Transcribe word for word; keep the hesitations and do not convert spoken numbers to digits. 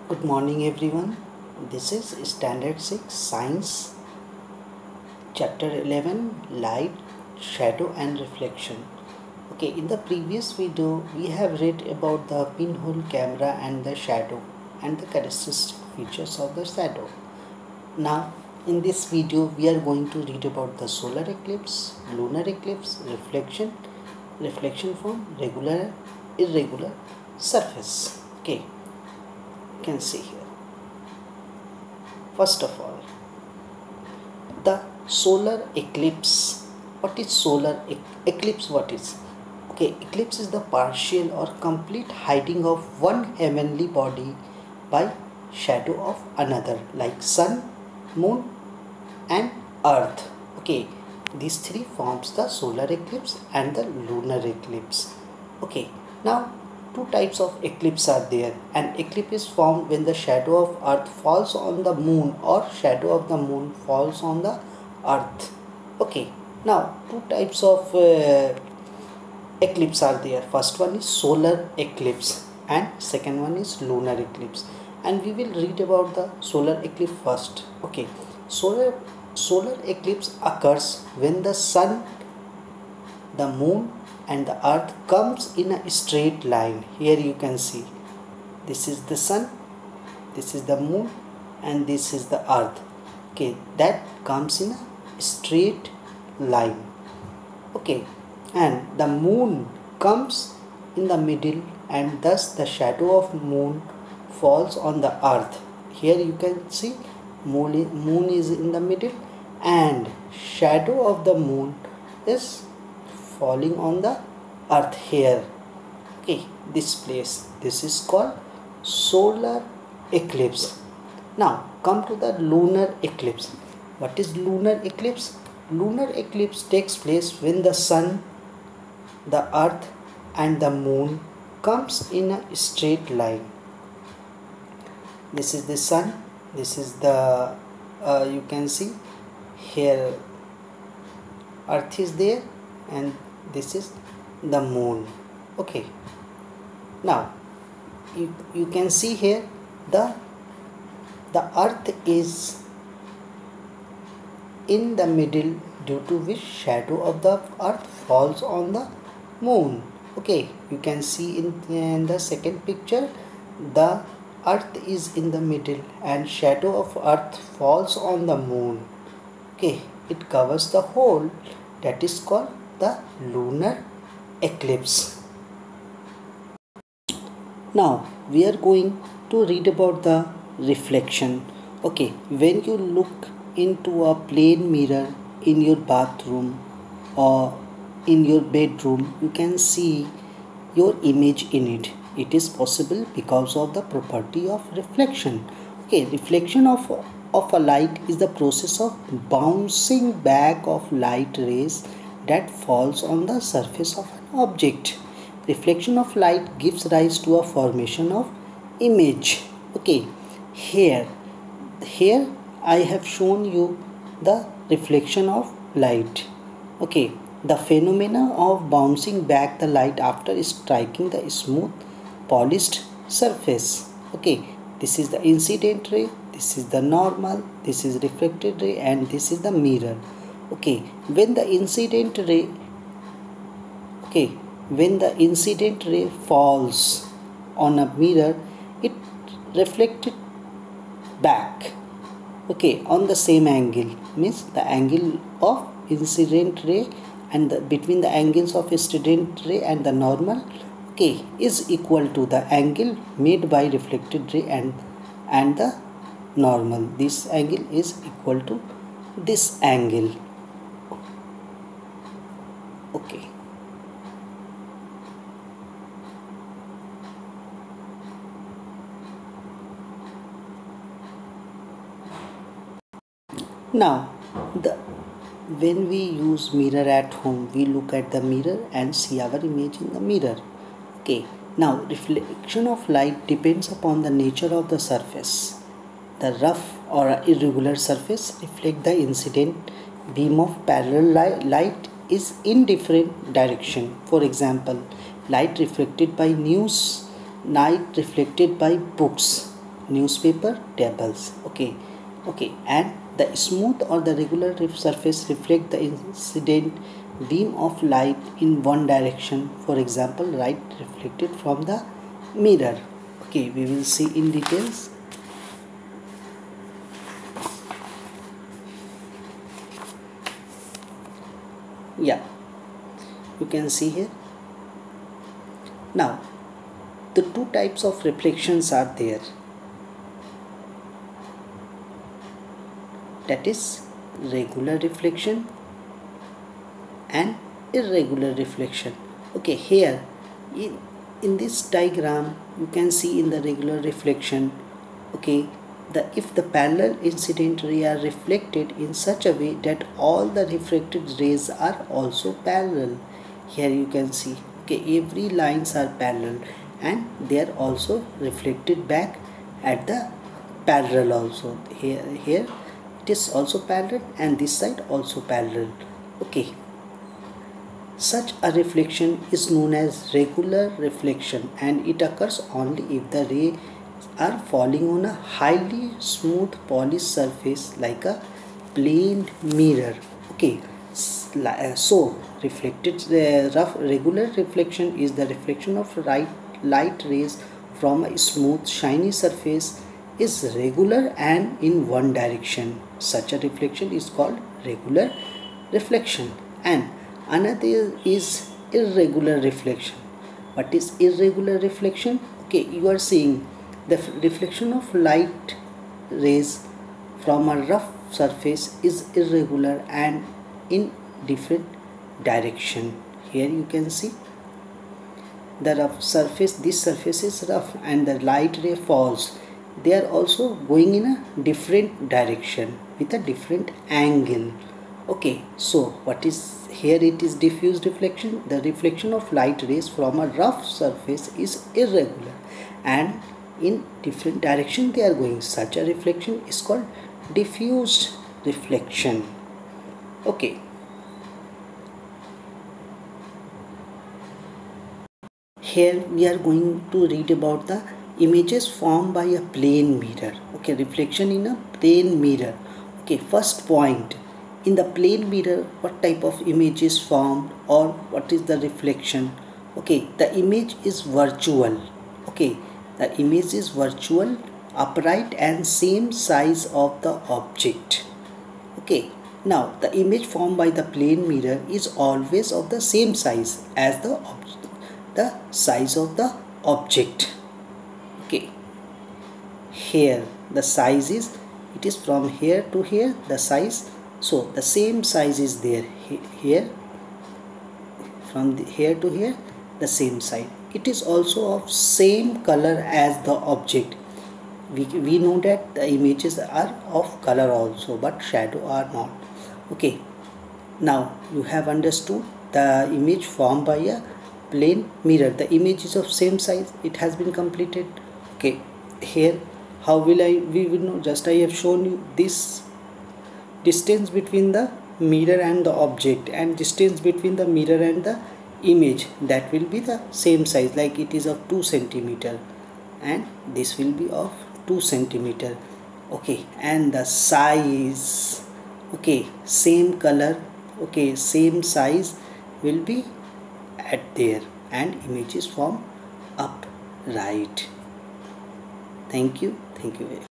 Good morning everyone. This is Standard six Science Chapter eleven Light, Shadow and Reflection. Okay, in the previous video we have read about the pinhole camera and the shadow and the characteristic features of the shadow. Now in this video we are going to read about the solar eclipse, lunar eclipse, reflection, reflection from regular irregular surface. Okay, you can see here. First of all, the solar eclipse. What is solar e eclipse? What is? Okay, eclipse is the partial or complete hiding of one heavenly body by shadow of another, like sun, moon and earth. Okay, these three forms the solar eclipse and the lunar eclipse. Okay, now two types of eclipse are there. An eclipse is formed when the shadow of earth falls on the moon or shadow of the moon falls on the earth. Okay, now two types of uh, eclipse are there. First one is solar eclipse and second one is lunar eclipse, and we will read about the solar eclipse first. Okay, solar solar eclipse occurs when the sun, the moon and the earth comes in a straight line. Here you can see this is the sun, this is the moon and this is the earth. Okay, that comes in a straight line. Okay, and the moon comes in the middle and thus the shadow of moon falls on the earth. Here you can see moon, moon is in the middle and shadow of the moon is falling on the earth here. Okay, this place, this is called solar eclipse. Now come to the lunar eclipse. What is lunar eclipse? Lunar eclipse takes place when the sun, the earth and the moon comes in a straight line. This is the sun, this is the uh, you can see here earth is there and this is the moon. Okay, now you, you can see here the the earth is in the middle, due to which shadow of the earth falls on the moon. Okay, you can see in, in the second picture the earth is in the middle and shadow of earth falls on the moon. Okay, it covers the whole. That is called the lunar eclipse. Now we are going to read about the reflection. Okay, when you look into a plain mirror in your bathroom or in your bedroom, you can see your image in it. It is possible because of the property of reflection. Okay, reflection of of a light is the process of bouncing back of light rays that falls on the surface of an object. Reflection of light gives rise to a formation of image. Okay, here here I have shown you the reflection of light. Okay, the phenomena of bouncing back the light after striking the smooth polished surface. Okay, this is the incident ray, this is the normal, this is reflected ray and this is the mirror. Okay, when the incident ray okay when the incident ray falls on a mirror, it reflected back okay on the same angle, means the angle of incident ray and the, between the angles of incident ray and the normal okay is equal to the angle made by reflected ray and and the normal. This angle is equal to this angle. Okay, now the when we use mirror at home, we look at the mirror and see our image in the mirror. Okay, now reflection of light depends upon the nature of the surface. The rough or irregular surface reflect the incident beam of parallel light is in different direction. For example, light reflected by news, light reflected by books newspaper tables. Okay, okay, and the smooth or the regular surface reflect the incident beam of light in one direction. For example, light reflected from the mirror. Okay, we will see in details. Yeah, you can see here. Now, the two types of reflections are there. That is regular reflection and irregular reflection. Okay, here in, in this diagram you can see in the regular reflection, okay, the if the parallel incident ray are reflected in such a way that all the reflected rays are also parallel. Here you can see, okay, every lines are parallel and they are also reflected back at the parallel also. Here here it is also parallel and this side also parallel. Okay, such a reflection is known as regular reflection and it occurs only if the rays are falling on a highly smooth polished surface like a planed mirror. Okay, so reflected uh, rough regular reflection is the reflection of light light rays from a smooth shiny surface is regular and in one direction. Such a reflection is called regular reflection. And another is irregular reflection. What is irregular reflection? Okay, you are seeing the reflection of light rays from a rough surface is irregular and in different direction. Here you can see the rough surface, this surface is rough and the light ray falls. They are also going in a different direction with a different angle. Okay, so what is here? It is diffuse reflection. The reflection of light rays from a rough surface is irregular and in different direction they are going. Such a reflection is called diffused reflection. Okay, here we are going to read about the images formed by a plane mirror. Okay, reflection in a plane mirror. Okay, first point, in the plane mirror what type of image is formed or what is the reflection? Okay, the image is virtual. Okay, the image is virtual, upright and same size of the object. Okay, now the image formed by the plane mirror is always of the same size as the object, the size of the object. Okay, here the size is, it is from here to here the size, so the same size is there. Here from the, here to here the same size. It is also of same color as the object. We, we know that the images are of color also but shadow are not. Okay, now you have understood the image formed by a plane mirror. The image is of same size. It has been completed. Okay, here how will I we will know, just I have shown you this distance between the mirror and the object and distance between the mirror and the image, that will be the same size, like it is of two centimeter and this will be of two centimeter. Okay, and the size, okay, same color, okay, same size will be at there and images form upright. Thank you. Thank you very much.